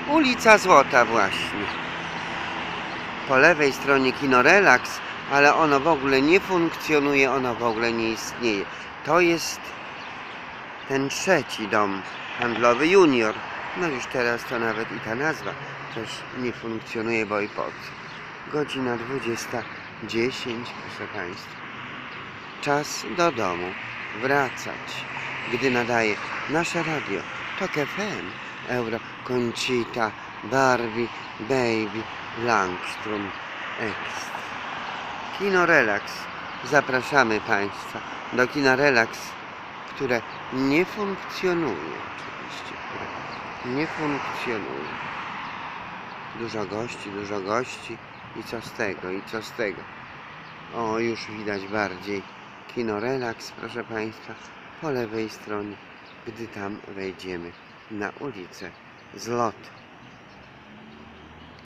Ulica Złota właśnie. Po lewej stronie Kino Relax, ale ono w ogóle nie funkcjonuje, ono w ogóle nie istnieje. To jest ten trzeci dom handlowy Junior. No już teraz to nawet i ta nazwa też nie funkcjonuje, bo i po co. Godzina 20:10, proszę Państwa. Czas do domu wracać, gdy nadaje nasze radio TOK FM, Euro, Conchita, Barbie, Baby, Langstrom, Extra. Kino Relax. Zapraszamy Państwa do Kina Relax, które nie funkcjonuje oczywiście, które nie funkcjonuje. Dużo gości i co z tego, i co z tego. O, już widać bardziej Kino Relax, proszę Państwa, po lewej stronie, gdy tam wejdziemy na ulicę Złot.